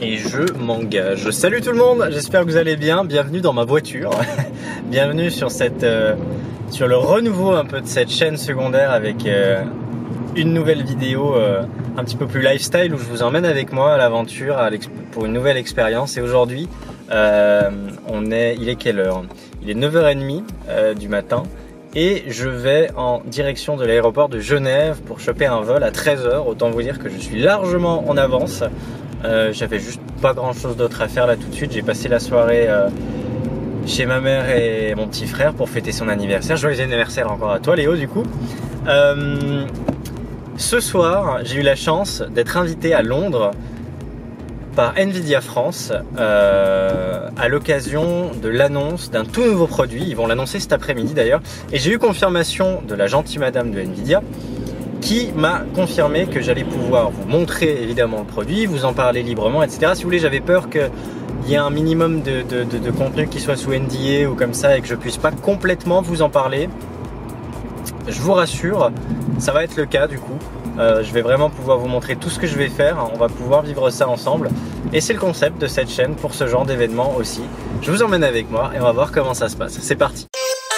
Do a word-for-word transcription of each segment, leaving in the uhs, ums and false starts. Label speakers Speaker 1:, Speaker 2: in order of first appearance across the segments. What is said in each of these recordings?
Speaker 1: et je m'engage. Salut tout le monde, j'espère que vous allez bien. Bienvenue dans ma voiture. Bienvenue sur cette, euh, sur le renouveau un peu de cette chaîne secondaire avec euh, une nouvelle vidéo euh, un petit peu plus lifestyle où je vous emmène avec moi à l'aventure pour une nouvelle expérience. Et aujourd'hui, euh, on est, il est quelle heure? Il est neuf heures trente euh, du matin. Et je vais en direction de l'aéroport de Genève pour choper un vol à treize heures. Autant vous dire que je suis largement en avance. Euh, J'avais juste pas grand chose d'autre à faire là tout de suite. J'ai passé la soirée euh, chez ma mère et mon petit frère pour fêter son anniversaire. Joyeux anniversaire encore à toi Léo du coup. Euh, ce soir, j'ai eu la chance d'être invité à Londres par Nvidia France euh, à l'occasion de l'annonce d'un tout nouveau produit. Ils vont l'annoncer cet après-midi d'ailleurs. Et j'ai eu confirmation de la gentille madame de Nvidia qui m'a confirmé que j'allais pouvoir vous montrer évidemment le produit, vous en parler librement, et cetera. Si vous voulez, j'avais peur qu'il y ait un minimum de, de, de, de contenu qui soit sous N D A ou comme ça et que je puisse pas complètement vous en parler. Je vous rassure, ça va être le cas du coup. Euh, je vais vraiment pouvoir vous montrer tout ce que je vais faire, on va pouvoir vivre ça ensemble et c'est le concept de cette chaîne pour ce genre d'événement aussi. Je vous emmène avec moi et on va voir comment ça se passe. C'est parti.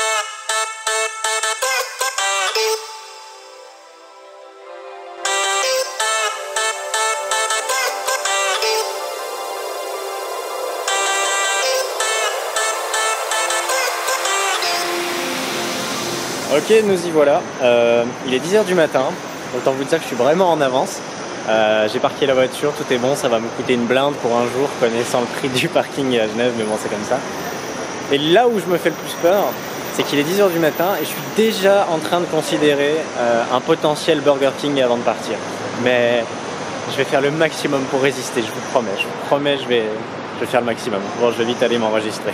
Speaker 1: Ok, nous y voilà. Euh, il est dix heures du matin. Autant vous dire que je suis vraiment en avance. Euh, j'ai parqué la voiture, tout est bon, ça va me coûter une blinde pour un jour, connaissant le prix du parking à Genève, mais bon, c'est comme ça. Et là où je me fais le plus peur, c'est qu'il est dix heures du matin et je suis déjà en train de considérer euh, un potentiel Burger King avant de partir. Mais je vais faire le maximum pour résister, je vous promets. Je vous promets, je vais, je vais faire le maximum. Bon, je vais vite aller m'enregistrer.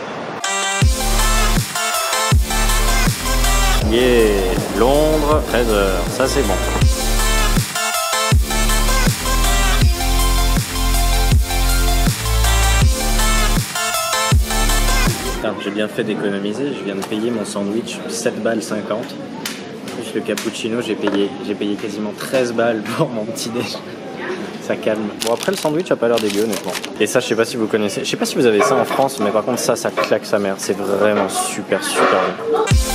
Speaker 1: Yeah, Londres, treize heures, ça c'est bon. J'ai bien fait d'économiser, je viens de payer mon sandwich sept balles cinquante. Plus le cappuccino, j'ai payé, j'ai payé quasiment treize balles pour mon petit déj. Ça calme. Bon après le sandwich a pas l'air dégueu honnêtement. Et ça je sais pas si vous connaissez, je sais pas si vous avez ça en France, mais par contre ça, ça claque sa mère. C'est vraiment super super bon.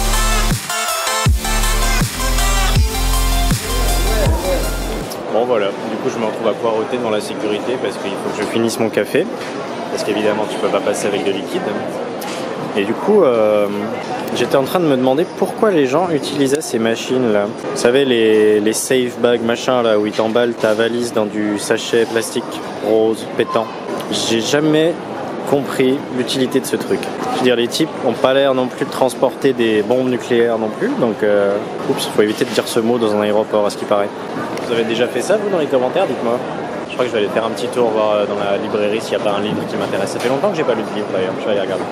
Speaker 1: Bon voilà, du coup je me retrouve à poireauter devant la sécurité parce qu'il faut que je finisse mon café. Parce qu'évidemment tu peux pas passer avec de liquide. Et du coup euh, j'étais en train de me demander pourquoi les gens utilisaient ces machines là. Vous savez les, les safe bags machin là où ils t'emballent ta valise dans du sachet plastique rose pétant. J'ai jamais compris l'utilité de ce truc. Je veux dire les types ont pas l'air non plus de transporter des bombes nucléaires non plus. Donc euh, oups, faut éviter de dire ce mot dans un aéroport à ce qui paraît. Vous avez déjà fait ça vous dans les commentaires, dites-moi. Je crois que je vais aller faire un petit tour voir dans la librairie s'il n'y a pas un livre qui m'intéresse. Ça fait longtemps que j'ai pas lu de livre d'ailleurs, je vais aller regarder.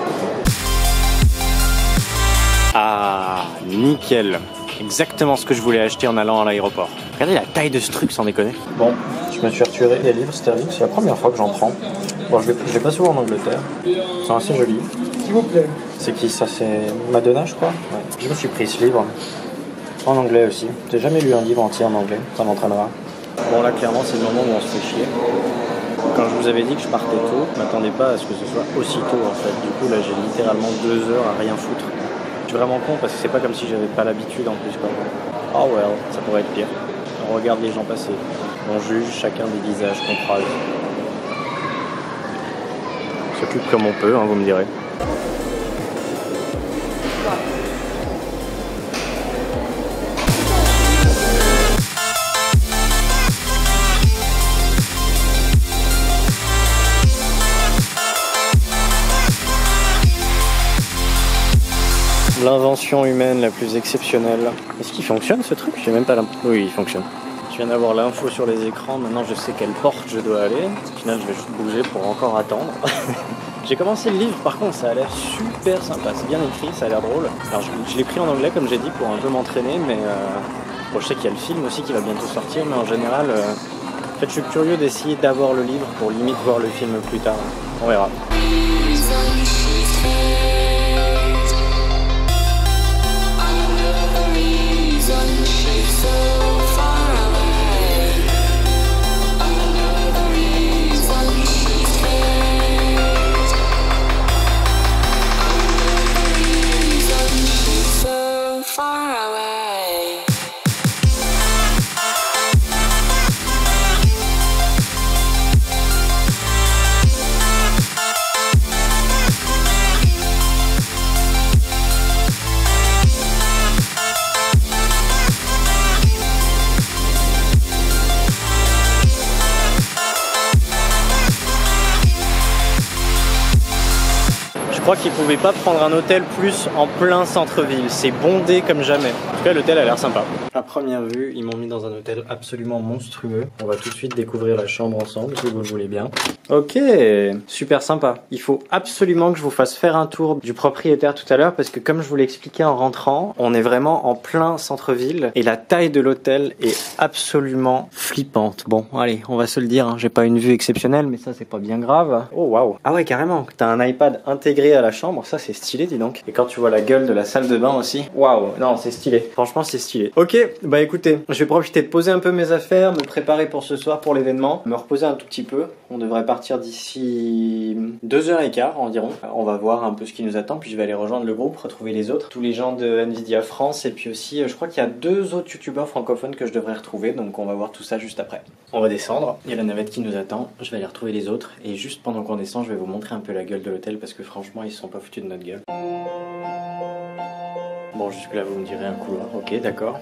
Speaker 1: Ah, nickel. Exactement ce que je voulais acheter en allant à l'aéroport. Regardez la taille de ce truc sans déconner. Bon, je me suis retiré des livres sterling, c'est la première fois que j'en prends. Bon, je vais, je vais pas souvent en Angleterre. Ils sont assez jolis. S'il vous plaît. C'est qui ça? C'est Madonna, je crois. Ouais. Je me suis pris ce livre. En anglais aussi. J'ai jamais lu un livre entier en anglais, ça m'entraînera. Bon là clairement c'est le moment où on se fait chier. Quand je vous avais dit que je partais tôt, je m'attendais pas à ce que ce soit aussitôt en fait. Du coup là j'ai littéralement deux heures à rien foutre. Je suis vraiment con parce que c'est pas comme si j'avais pas l'habitude en plus quoi. Oh well, ça pourrait être pire. On regarde les gens passer. On juge chacun des visages qu'on croise. On s'occupe comme on peut, hein, vous me direz. L'invention humaine la plus exceptionnelle. Est-ce qu'il fonctionne ce truc? J'ai même pas l'impression. Oui, il fonctionne. Je viens d'avoir l'info sur les écrans, maintenant je sais quelle porte je dois aller. Au final, je vais juste bouger pour encore attendre. J'ai commencé le livre, par contre, ça a l'air super sympa. C'est bien écrit, ça a l'air drôle. Alors, je, je l'ai pris en anglais, comme j'ai dit, pour un peu m'entraîner, mais euh, bon, je sais qu'il y a le film aussi qui va bientôt sortir, mais en général, euh, en fait, je suis curieux d'essayer d'avoir le livre pour limite voir le film plus tard. On verra. crois qu'ils pouvaient pas prendre un hôtel plus en plein centre-ville. C'est bondé comme jamais. En tout cas, l'hôtel a l'air sympa. À première vue, ils m'ont mis dans un hôtel absolument monstrueux. On va tout de suite découvrir la chambre ensemble, si vous le voulez bien. Ok, super sympa. Il faut absolument que je vous fasse faire un tour du propriétaire tout à l'heure parce que comme je vous l'ai expliqué en rentrant, on est vraiment en plein centre-ville et la taille de l'hôtel est absolument flippante. Bon, allez, on va se le dire, hein. J'ai pas une vue exceptionnelle, mais ça c'est pas bien grave. Oh waouh. Ah ouais, carrément. T'as un iPad intégré à la chambre, ça c'est stylé, dis donc. Et quand tu vois la gueule de la salle de bain aussi, waouh, non, c'est stylé. Franchement, c'est stylé. Ok, bah écoutez, je vais profiter de poser un peu mes affaires, me préparer pour ce soir, pour l'événement, me reposer un tout petit peu. On devrait partir d'ici deux heures et quart environ. On va voir un peu ce qui nous attend, puis je vais aller rejoindre le groupe, retrouver les autres, tous les gens de Nvidia France, et puis aussi, je crois qu'il y a deux autres youtubeurs francophones que je devrais retrouver, donc on va voir tout ça juste après. On va descendre, il y a la navette qui nous attend, je vais aller retrouver les autres, et juste pendant qu'on descend, je vais vous montrer un peu la gueule de l'hôtel, parce que franchement, ils se sont pas foutus de notre gueule. Bon, jusque là, vous me direz un couloir, ok, d'accord.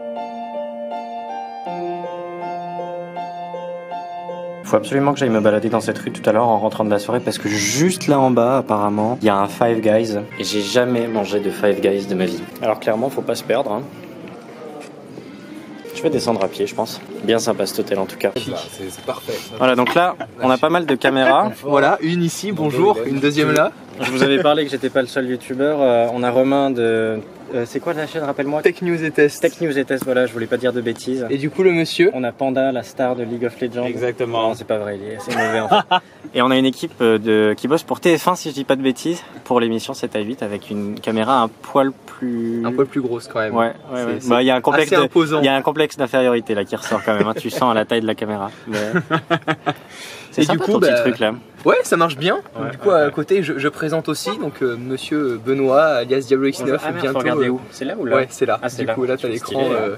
Speaker 1: Faut absolument que j'aille me balader dans cette rue tout à l'heure en rentrant de la soirée parce que juste là en bas apparemment il y a un Five Guys et j'ai jamais mangé de Five Guys de ma vie. Alors clairement faut pas se perdre hein. Je vais descendre à pied je pense. Bien sympa cet hôtel en tout cas.
Speaker 2: C'est parfait.
Speaker 1: Voilà donc là on a pas mal de caméras.
Speaker 2: Voilà une ici, bonjour, une deuxième là.
Speaker 1: Je vous avais parlé que j'étais pas le seul youtubeur. Euh, on a Romain de... Euh, c'est quoi la chaîne, rappelle-moi?
Speaker 2: Tech News et Test.
Speaker 1: Tech News et Test, voilà, je voulais pas dire de bêtises.
Speaker 2: Et du coup le monsieur.
Speaker 1: On a Panda, la star de League of Legends.
Speaker 2: Exactement.
Speaker 1: Non, c'est pas vrai, c'est mauvais en fait. Et on a une équipe de... qui bosse pour T F un si je dis pas de bêtises, pour l'émission sept à huit avec une caméra un poil plus...
Speaker 2: Un poil plus grosse quand même.
Speaker 1: Ouais, ouais, ouais. Bah, il y a un complexe
Speaker 2: assez imposant.
Speaker 1: Il y a un complexe d'infériorité là qui ressort quand même, hein. Tu sens à la taille de la caméra. Mais... C'est
Speaker 2: et
Speaker 1: sympa
Speaker 2: du coup,
Speaker 1: ton
Speaker 2: bah,
Speaker 1: petit truc là.
Speaker 2: Ouais, ça marche bien.
Speaker 1: Ouais,
Speaker 2: du coup,
Speaker 1: ouais,
Speaker 2: à
Speaker 1: ouais.
Speaker 2: côté, je, je présente aussi donc euh, Monsieur Benoît, alias Diablo X neuf.
Speaker 1: Ah, merde,
Speaker 2: bientôt.
Speaker 1: faut regarder
Speaker 2: euh...
Speaker 1: où? C'est là ou là?
Speaker 2: Ouais, c'est là.
Speaker 1: Ah, c'est
Speaker 2: du
Speaker 1: là.
Speaker 2: coup, là, t'as l'écran.
Speaker 1: Stylé,
Speaker 2: euh...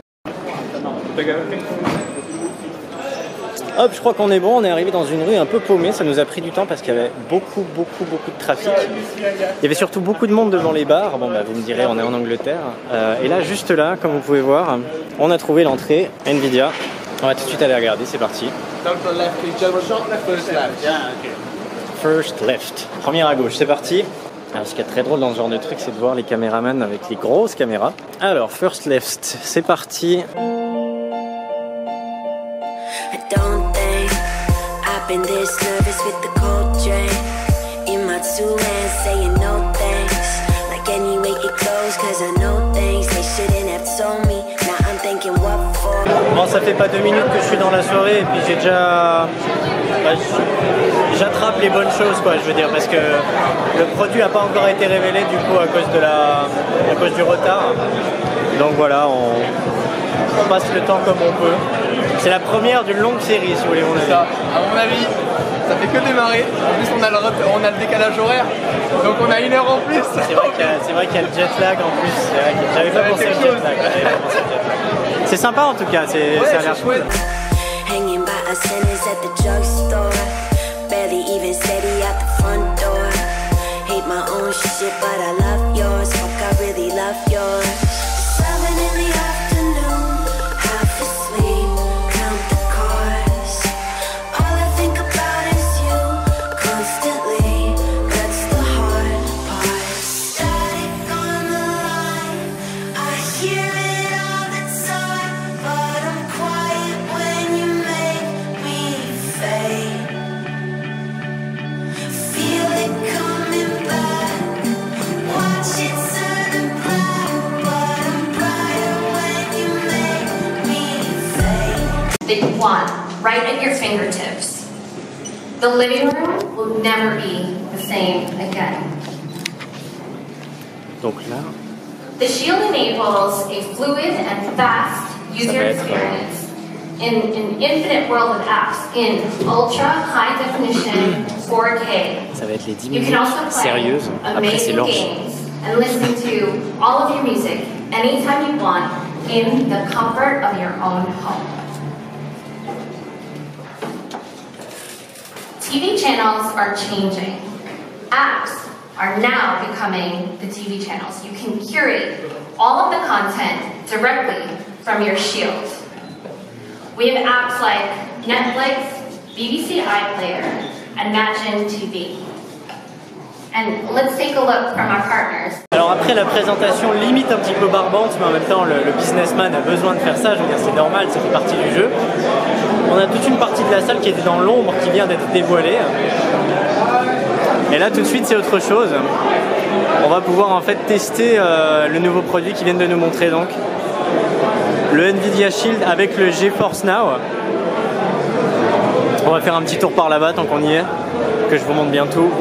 Speaker 1: Hop, je crois qu'on est bon, on est arrivé dans une rue un peu paumée, ça nous a pris du temps parce qu'il y avait beaucoup, beaucoup, beaucoup de trafic. Il y avait surtout beaucoup de monde devant les bars, bon bah vous me direz, on est en Angleterre. Euh, et là, juste là, comme vous pouvez voir, on a trouvé l'entrée Nvidia. On va tout de suite aller regarder, c'est parti. First left. Première à gauche, c'est parti. Alors, ce qui est très drôle dans ce genre de truc, c'est de voir les caméramans avec les grosses caméras. Alors, first left, c'est parti.
Speaker 3: Don't think I've been this nervous with the cold drink in my two hands saying no thanks. Like anyway it goes cause I know things they shouldn't have told me. Now I'm thinking what for.
Speaker 1: Bon, ça fait pas deux minutes que je suis dans la soirée et puis j'ai déjà... Bah, j'attrape les bonnes choses quoi, je veux dire, parce que le produit n'a pas encore été révélé du coup à cause, de la... à cause du retard. Donc voilà, on... on passe le temps comme on peut. C'est la première d'une longue série, si vous voulez mon avis.
Speaker 2: Ça, à mon avis, ça fait que démarrer. En plus, on a le, on a le décalage horaire, donc on a une heure en plus.
Speaker 1: C'est vrai qu'il y, qu y a le jet lag en plus. J'avais pas pensé au jet lag. C'est sympa en tout cas, c'est,
Speaker 2: ouais,
Speaker 1: ça a l'air
Speaker 2: chouette.
Speaker 3: Hanging by a sentence at the drugstore. Barely even steady at the front door. Hate my own shit, but I love yours. Fuck, I really love yours. Seven in the afternoon, half asleep. Count the cars. All I think about is you constantly. That's the hard part. Static on the line. I hear it all the time, but I'm quiet when you make me fade. Feel it coming back. Watch it turn black, but I'm brighter when you make me fade.
Speaker 4: That you want right at your fingertips. The living room will never be the same again.
Speaker 1: Donc là,
Speaker 4: The Shield enables a fluid and fast user
Speaker 1: va être,
Speaker 4: experience in an infinite world of apps in ultra high definition four K.
Speaker 1: ça va être les dix
Speaker 4: You
Speaker 1: minutes
Speaker 4: can also play
Speaker 1: sérieuses. Après, c'est
Speaker 4: amazing
Speaker 1: l'orge.
Speaker 4: games and listen to all of your music anytime you want in the comfort of your own home. T V channels are changing. Apps are now becoming the T V channels. You can curate all of the content directly from your Shield. We have apps like Netflix, B B C iPlayer, and Imagine T V. And let's take a look from our partners.
Speaker 1: Alors après la présentation limite un petit peu barbante, mais en même temps le, le businessman a besoin de faire ça, je veux dire c'est normal, ça fait partie du jeu. On a toute une partie de la salle qui était dans l'ombre qui vient d'être dévoilée. Et là tout de suite c'est autre chose. On va pouvoir en fait tester euh, le nouveau produit qu'ils viennent de nous montrer donc. Le Nvidia Shield avec le GeForce Now. On va faire un petit tour par là-bas tant qu'on y est, que je vous montre bien tout.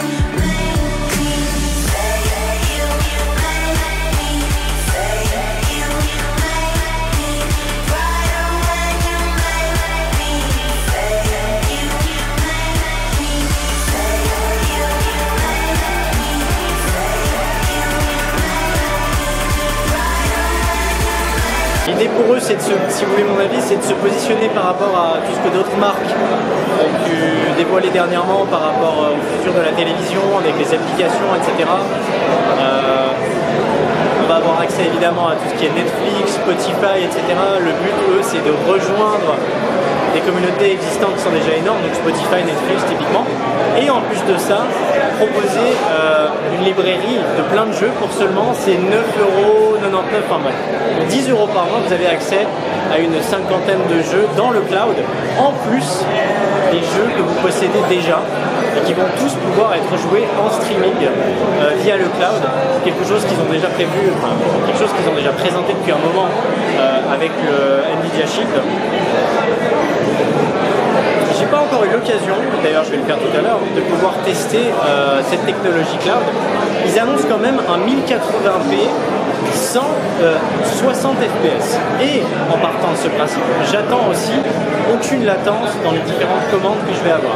Speaker 1: L'idée pour eux, c'est de se, si vous voulez mon avis, c'est de se positionner par rapport à tout ce que d'autres marques ont pu dévoiler dernièrement par rapport au futur de la télévision, avec les applications, et cetera. Euh, on va avoir accès évidemment à tout ce qui est Netflix, Spotify, et cetera. Le but, eux, c'est de rejoindre des communautés existantes qui sont déjà énormes, donc Spotify, Netflix typiquement, et en plus de ça, proposer euh, une librairie de plein de jeux pour seulement ces neuf euros quatre-vingt-dix-neuf par mois. Pour dix euros par mois, vous avez accès à une cinquantaine de jeux dans le cloud, en plus des jeux que vous possédez déjà et qui vont tous pouvoir être joués en streaming euh, via le cloud, quelque chose qu'ils ont déjà prévu, enfin, quelque chose qu'ils ont déjà présenté depuis un moment euh, avec le Nvidia Shield. J'ai pas encore eu l'occasion, d'ailleurs je vais le faire tout à l'heure, de pouvoir tester euh, cette technologie cloud. Ils annoncent quand même un mille quatre-vingts p cent soixante F P S. Et en partant de ce principe, j'attends aussi aucune latence dans les différentes commandes que je vais avoir.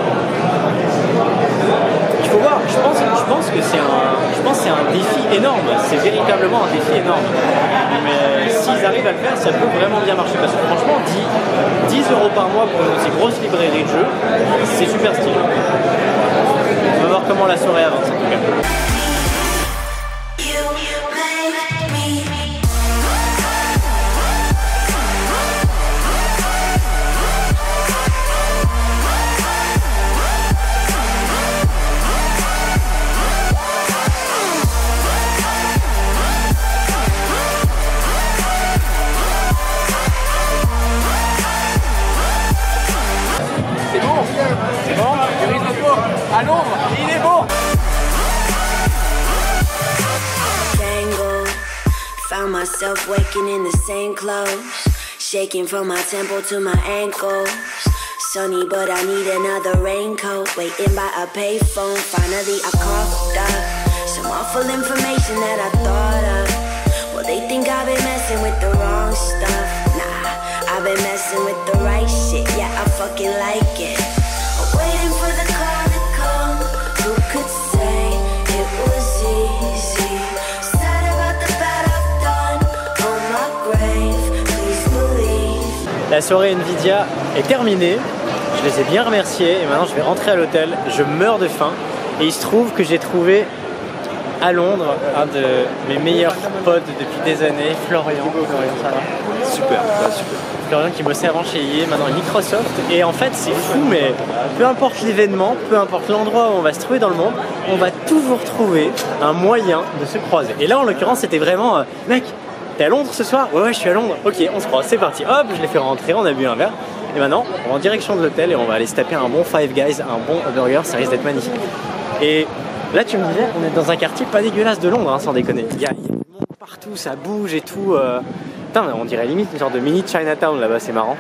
Speaker 1: Il faut voir, je pense, je pense que c'est un, je pense que c'est un défi énorme, c'est véritablement un défi énorme. Mais s'ils arrivent à le faire, ça peut vraiment bien marcher. Parce que franchement, dix euros par mois pour une aussi grosse librairie de jeux, c'est super stylé. On va voir comment la soirée avance en tout cas.
Speaker 2: À l'ombre, il est beau.
Speaker 3: Tangled, found myself waking in the same clothes, shaking from my temple to my ankles. Sunny, but I need another raincoat. Waiting by a payphone, finally I coughed up some awful information that I thought of. Well, they think I've been messing with the wrong stuff. Nah, I've been messing with the right shit. Yeah, I fucking like it. Waiting for the call to come. Who could say it was easy? Sad about the bad I've done on my grave. Please believe.
Speaker 1: La soirée Nvidia est terminée. Je les ai bien remerciés et maintenant je vais rentrer à l'hôtel. Je meurs de faim et il se trouve que j'ai trouvé à Londres un de mes meilleurs potes depuis des années, Florian. Florian, ça va?
Speaker 5: Super, ça va super.
Speaker 1: Florian qui bossait avant chez I A, maintenant Microsoft. Et en fait, c'est fou, mais peu importe l'événement, peu importe l'endroit où on va se trouver dans le monde, on va toujours trouver un moyen de se croiser. Et là, en l'occurrence, c'était vraiment, euh, mec, t'es à Londres ce soir? Ouais, ouais, je suis à Londres. Ok, on se croise, c'est parti. Hop, je l'ai fait rentrer, on a bu un verre. Et maintenant, on va en direction de l'hôtel et on va aller se taper un bon Five Guys, un bon burger, ça risque d'être magnifique. Et là, tu me disais, on est dans un quartier pas dégueulasse de Londres, hein, sans déconner. Il y a, il y a du monde partout, ça bouge et tout. Euh... Putain, on dirait limite une sorte de mini Chinatown là-bas, c'est marrant.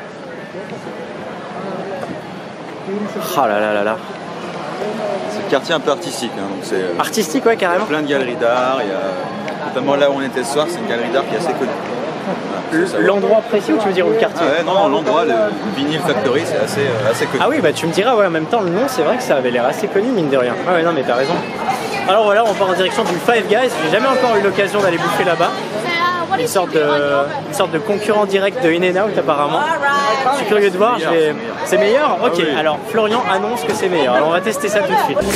Speaker 1: Oh là là là là.
Speaker 5: C'est un quartier un peu artistique. Hein, donc c'est,
Speaker 1: artistique, ouais, carrément.
Speaker 5: Plein de galeries d'art. Il y a, notamment là où on était ce soir, c'est une galerie d'art qui est assez connue. Voilà,
Speaker 1: l'endroit précis ou tu veux dire le quartier?
Speaker 5: ah ouais, non, l'endroit, le Vinyl Factory, c'est assez, euh, assez connu.
Speaker 1: Ah oui, bah tu me diras, ouais, en même temps, le nom, c'est vrai que ça avait l'air assez connu, mine de rien. Ah ouais, non, mais t'as raison. Alors voilà, on part en direction du Five Guys. J'ai jamais encore eu l'occasion d'aller bouffer là-bas. Une sorte, de, une sorte de concurrent direct de In-N-Out apparemment. Je suis curieux de voir.
Speaker 5: C'est meilleur,
Speaker 1: c'est meilleur. Ok,
Speaker 5: ah oui.
Speaker 1: Alors Florian annonce que c'est meilleur. Alors on va tester ça tout de suite.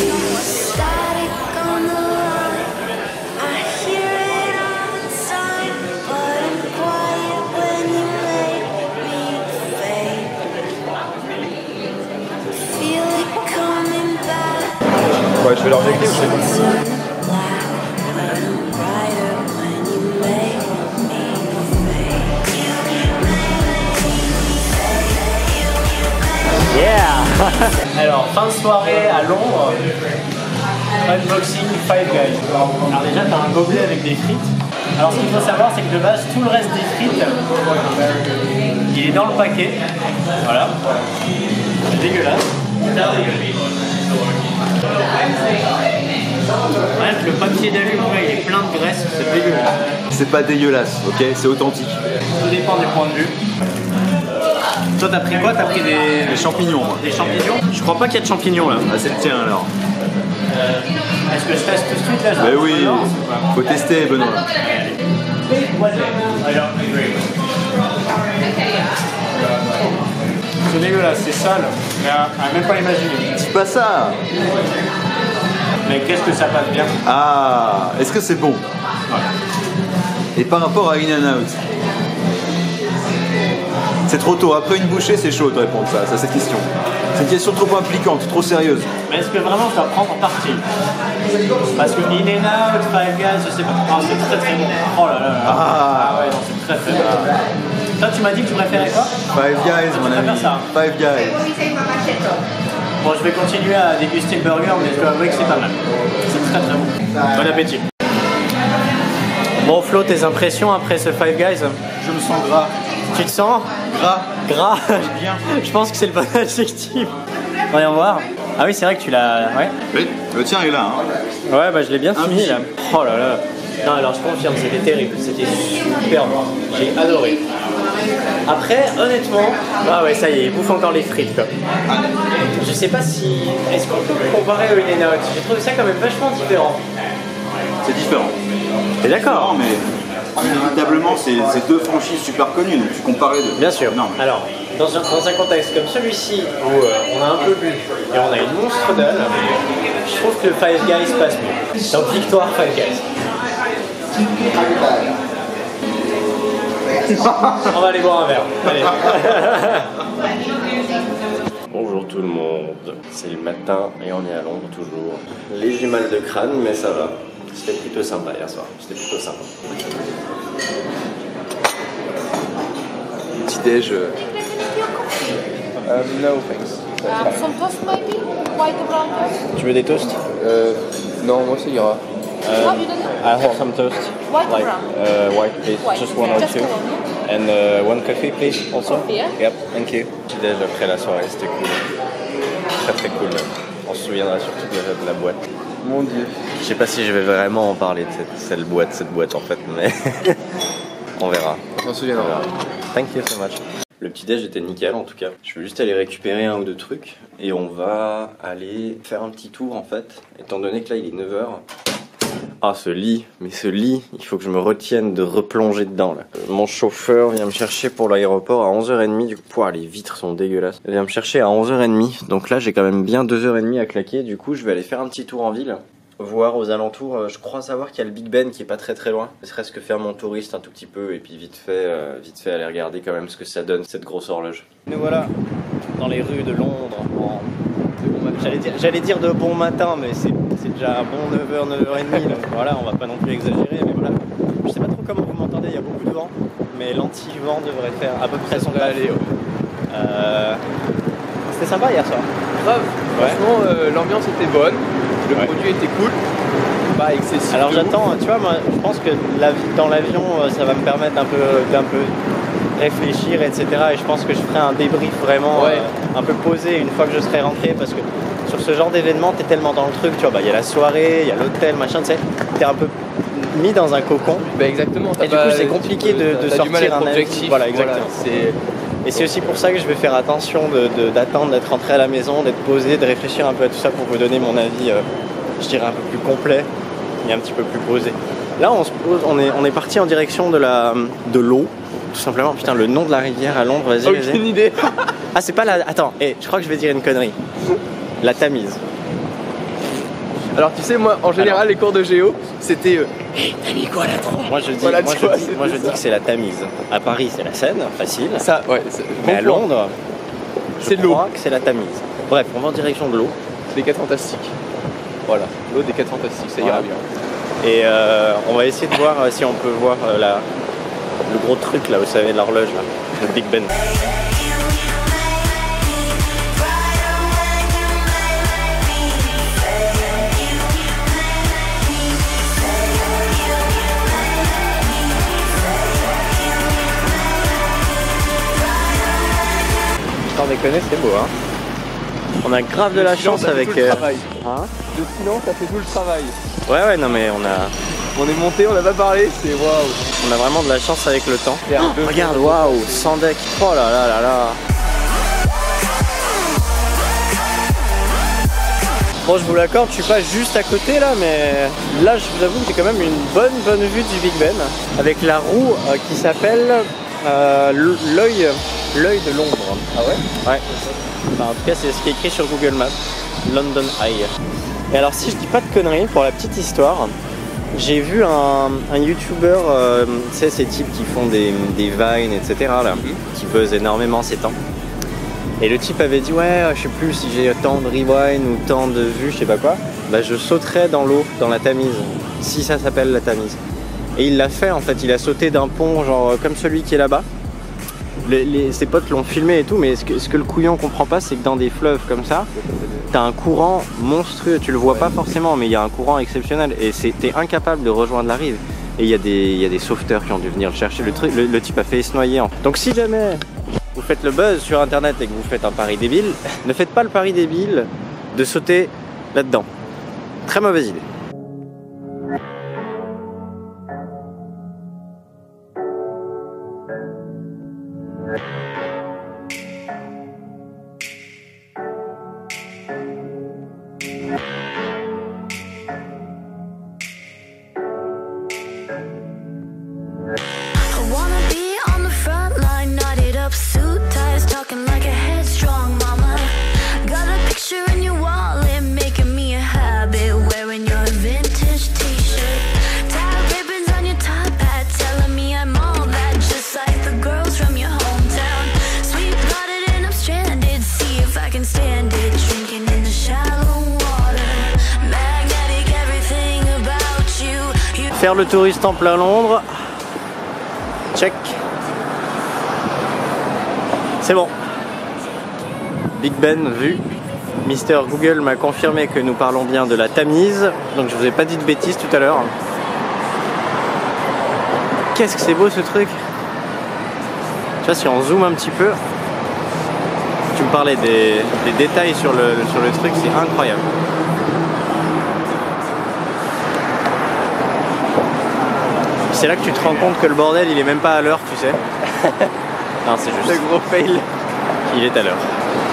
Speaker 5: Ouais, je vais
Speaker 1: peu d'objectif, je sais pas. Yeah. Alors, fin de soirée à Londres, unboxing Five Guys. Alors déjà, tu as un gobelet avec des frites. Alors ce qu'il faut savoir, c'est que de base, tout le reste des frites, il est dans le paquet. Voilà. C'est dégueulasse. Bref, le papier d'alu, il est plein de graisse, c'est dégueulasse.
Speaker 5: C'est pas dégueulasse, ok? C'est authentique.
Speaker 1: Tout dépend du point de vue. Toi, t'as pris quoi? T'as pris des...
Speaker 5: Des champignons, moi.
Speaker 1: Des champignons? Je crois pas qu'il y a de champignons là.
Speaker 5: Ah, c'est le tien alors.
Speaker 1: Euh, Est-ce que je teste tout de suite là?
Speaker 5: Mais oui, faut tester, Benoît.
Speaker 1: C'est dégueulasse, c'est sale, mais à, à même pas imaginer.
Speaker 5: C'est pas ça.
Speaker 1: Mais qu'est-ce que ça passe bien?
Speaker 5: Ah, est-ce que c'est bon?
Speaker 1: Ouais.
Speaker 5: Et par rapport à In and Out, c'est trop tôt. Après une bouchée, c'est chaud de répondre ça, ça cette question. C'est une question trop impliquante, trop sérieuse.
Speaker 1: Mais est-ce que vraiment je dois prendre parti? Parce que In and Out, Five Guys, je sais pas. Oh, c'est très très bon. Oh là là là.
Speaker 5: Ah,
Speaker 1: ah ouais, non, c'est très très bon. Toi, tu m'as dit que tu préférais quoi?
Speaker 5: Five Guys, mon ami.
Speaker 1: Ça.
Speaker 5: Five Guys.
Speaker 1: Bon, je vais continuer à déguster le burger, mais je dois avouer que c'est pas mal. C'est très très bon. Bon appétit. Bon, Flo, tes impressions après ce Five Guys?
Speaker 5: Je me sens gras.
Speaker 1: Tu te sens
Speaker 5: Gras.
Speaker 1: Gras.
Speaker 5: Bien.
Speaker 1: Je pense que c'est le bon adjectif. Voyons voir. Ah oui, c'est vrai que tu l'as. Ouais.
Speaker 5: Oui, le tien est là. Hein.
Speaker 1: Ouais, bah je l'ai bien
Speaker 5: Un
Speaker 1: fini
Speaker 5: petit.
Speaker 1: là. Oh là là. Non, alors je confirme, c'était terrible. C'était super bon. J'ai adoré. Après, honnêtement, ah ouais, ça y est, il bouffe encore les frites quoi. Je sais pas si. Est-ce qu'on peut le comparer au In and Out? J'ai trouvé ça quand même vachement différent.
Speaker 5: C'est différent.
Speaker 1: T'es d'accord?
Speaker 5: Non, mais inévitablement, c'est c'est deux franchises super connues, donc tu compares les deux.
Speaker 1: Bien sûr.
Speaker 5: Non.
Speaker 1: Alors, dans un, dans un contexte comme celui-ci, où euh, on a un peu bu et on a une monstre dalle, je trouve que Five Guys passe mieux. Donc, victoire Five Guys. On va aller boire un verre. Allez. Bonjour tout le monde. C'est le matin et on est à Londres toujours. Léger mal de crâne, mais ça va. C'était plutôt sympa hier soir. C'était plutôt sympa.
Speaker 5: Petit déj. Euh...
Speaker 2: Um, no thanks.
Speaker 6: Um, some toast maybe? White or brown toast?
Speaker 1: Tu veux des toasts?
Speaker 2: Euh, non, moi ça ira.
Speaker 6: Oh, you don't
Speaker 1: I have some toast.
Speaker 6: White or
Speaker 1: Like
Speaker 6: brown?
Speaker 1: uh, white, please.
Speaker 6: White.
Speaker 1: Just one or
Speaker 6: Just
Speaker 1: two.
Speaker 6: one, yeah?
Speaker 1: And uh, one coffee, please. Also.
Speaker 6: Coffee, yeah?
Speaker 1: Yep. Thank you. Petit déj après la soirée, c'était cool. Très très cool. On se souviendra surtout de la boîte.
Speaker 2: Mon Dieu.
Speaker 1: Je sais pas si je vais vraiment en parler de cette, cette boîte, cette boîte en fait, mais on verra.
Speaker 2: On s'en souviendra.
Speaker 1: On verra. Thank you so much. Le petit déj était nickel en tout cas. Je vais juste aller récupérer un ou deux trucs et on va aller faire un petit tour en fait, étant donné que là il est neuf heures. Ah ce lit, mais ce lit, il faut que je me retienne de replonger dedans là. Mon chauffeur vient me chercher pour l'aéroport à onze heures trente, du coup, pouah, les vitres sont dégueulasses. Il vient me chercher à onze heures trente, donc là j'ai quand même bien deux heures trente à claquer, du coup je vais aller faire un petit tour en ville. Voir aux alentours, je crois savoir qu'il y a le Big Ben qui est pas très très loin. Ne serait-ce que faire mon touriste un tout petit peu et puis vite fait, euh, vite fait aller regarder quand même ce que ça donne cette grosse horloge. Nous voilà dans les rues de Londres. En... J'allais dire, j'allais dire de bon matin, mais c'est déjà un bon neuf heures, neuf heures trente, donc voilà, on va pas non plus exagérer, mais voilà. Je sais pas trop comment vous m'entendez, il y a beaucoup de vent, mais l'anti-vent devrait faire à peu près son taf. Euh... C'était sympa hier soir.
Speaker 2: Grave.
Speaker 1: Ouais.
Speaker 2: Franchement, euh, l'ambiance était bonne. Le
Speaker 1: Ouais.
Speaker 2: produit était cool. Pas excessif.
Speaker 1: Alors
Speaker 2: de
Speaker 1: j'attends, tu vois, moi je pense que la vie dans l'avion, ça va me permettre un peu d'un peu réfléchir, et cetera. Et je pense que je ferai un débrief vraiment
Speaker 2: Ouais.
Speaker 1: euh, un peu posé une fois que je serai rentré, parce que sur ce genre d'événement, t'es tellement dans le truc, tu vois, bah il y a la soirée, il y a l'hôtel, machin, tu sais, t'es un peu mis dans un cocon.
Speaker 2: Bah exactement.
Speaker 1: Et du coup, c'est compliqué de, de
Speaker 2: t'as
Speaker 1: sortir
Speaker 2: du mal à être
Speaker 1: un avis.
Speaker 2: objectif.
Speaker 1: Voilà, exactement.
Speaker 2: c'est...
Speaker 1: Et c'est aussi pour ça que je vais faire attention de, de, d'attendre d'être rentré à la maison, d'être posé, de réfléchir un peu à tout ça pour vous donner mon avis, euh, je dirais un peu plus complet et un petit peu plus posé. Là, on se pose, on est, on est parti en direction de la, de l'eau, tout simplement. Putain, le nom de la rivière à Londres, vas-y, vas-y.
Speaker 2: Aucune idée.
Speaker 1: Ah, c'est pas la. Attends, hey, je crois que je vais dire une connerie. La Tamise.
Speaker 2: Alors tu sais, moi en général,
Speaker 1: Alors.
Speaker 2: les cours de géo, c'était. Euh...
Speaker 1: Moi, je dis,
Speaker 2: Voilà,
Speaker 1: moi,
Speaker 2: tu
Speaker 1: je
Speaker 2: vois,
Speaker 1: dis,
Speaker 2: c'est
Speaker 1: moi, je
Speaker 2: ça.
Speaker 1: dis que c'est la Tamise. À Paris, c'est la Seine, facile.
Speaker 2: Ça, ouais. C'est...
Speaker 1: Mais
Speaker 2: bon
Speaker 1: à
Speaker 2: plan.
Speaker 1: Londres, je
Speaker 2: C'est de l'eau.
Speaker 1: crois que c'est la Tamise. Bref, on va en direction de l'eau.
Speaker 2: C'est des cas fantastiques. Voilà, l'eau des quatre Fantastiques, ça ira
Speaker 1: Voilà.
Speaker 2: bien.
Speaker 1: Et euh, on va essayer de voir euh, si on peut voir euh, la, le gros truc là, vous savez, l'horloge là, le Big Ben. Sans déconner, c'est beau hein. On a grave de la chance avec...
Speaker 2: Le
Speaker 1: euh,
Speaker 2: travail.
Speaker 1: hein
Speaker 2: Le silence, ça fait tout le travail.
Speaker 1: ouais ouais non mais on a,
Speaker 2: On est monté, on n'a pas parlé, c'est waouh.
Speaker 1: on a vraiment de la chance avec le temps.
Speaker 2: C'est un
Speaker 1: Oh,
Speaker 2: peu-
Speaker 1: regarde, waouh, sans deck. Oh là là là là. Bon, je vous l'accorde, je suis pas juste à côté là, mais là, je vous avoue que j'ai quand même une bonne bonne vue du Big Ben avec la roue euh, qui s'appelle euh, l'œil l'œil de Londres.
Speaker 2: Ah ouais?
Speaker 1: Ouais. Enfin, en tout cas, c'est ce qui est écrit sur Google Maps, London Eye. Et alors, si je dis pas de conneries, pour la petite histoire, j'ai vu un, un YouTuber, euh, tu sais, ces types qui font des, des vines, et cetera, là, qui buzzent énormément ces temps. Et le type avait dit, ouais, je sais plus si j'ai tant de rewind ou tant de vues, je sais pas quoi, bah je sauterais dans l'eau, dans la Tamise, si ça s'appelle la Tamise. Et il l'a fait en fait, il a sauté d'un pont, genre comme celui qui est là-bas. Les, les, ses potes l'ont filmé et tout, mais ce que, ce que le couillon comprend pas, c'est que dans des fleuves comme ça, t'as un courant monstrueux, tu le vois pas forcément, mais il y a un courant exceptionnel et t'es incapable de rejoindre la rive. Et il y, y a des sauveteurs qui ont dû venir le chercher, le, truc, le, le type a fait se noyer. Donc si jamais vous faites le buzz sur internet et que vous faites un pari débile, ne faites pas le pari débile de sauter là-dedans. Très mauvaise idée.
Speaker 3: I wanna be on the front line, knotted up, suit ties, talking like a headstrong mama. Got a picture in your wallet, making me a habit, wearing your vintage t-shirt. Tie ribbons on your top hat, telling me I'm all that, just like the girls from your hometown. Sweet-blooded and I'm stranded, see if I can stand it, drinking in the shallow water. Magnetic, everything about you. You
Speaker 1: Faire le touriste en plein Londres. Check. C'est bon. Big Ben vu. Mister Google m'a confirmé que nous parlons bien de la Tamise. Donc je vous ai pas dit de bêtises tout à l'heure. Qu'est-ce que c'est beau ce truc. Tu vois, si on zoome un petit peu, tu me parlais des, des détails sur le, sur le truc, c'est incroyable. C'est là que tu te rends compte que le bordel il est même pas à l'heure, tu sais. Non, c'est juste.
Speaker 2: Le gros fail.
Speaker 1: Il est à l'heure.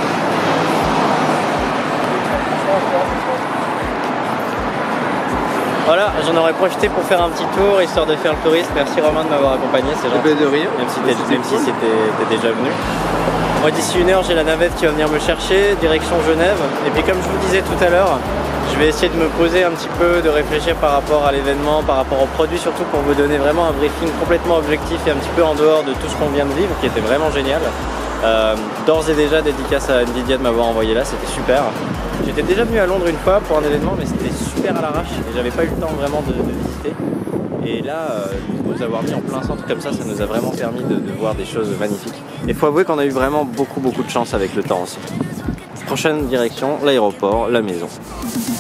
Speaker 1: Voilà, j'en aurais profité pour faire un petit tour, histoire de faire le touriste. Merci Romain de m'avoir accompagné, c'est gentil.
Speaker 2: De rien.
Speaker 1: Même si t'es même si t'es déjà venu. Moi d'ici une heure j'ai la navette qui va venir me chercher, direction Genève. Et puis comme je vous disais tout à l'heure, je vais essayer de me poser un petit peu, de réfléchir par rapport à l'événement, par rapport au produit, surtout pour vous donner vraiment un briefing complètement objectif et un petit peu en dehors de tout ce qu'on vient de vivre, qui était vraiment génial. Euh, D'ores et déjà dédicace à Nvidia de m'avoir envoyé là, c'était super. J'étais déjà venu à Londres une fois pour un événement, mais c'était super à l'arrache et j'avais pas eu le temps vraiment de, de visiter. Et là, euh, nous avoir mis en plein centre comme ça, ça nous a vraiment permis de, de voir des choses magnifiques. Et faut avouer qu'on a eu vraiment beaucoup beaucoup de chance avec le temps aussi. Prochaine direction, l'aéroport, la maison.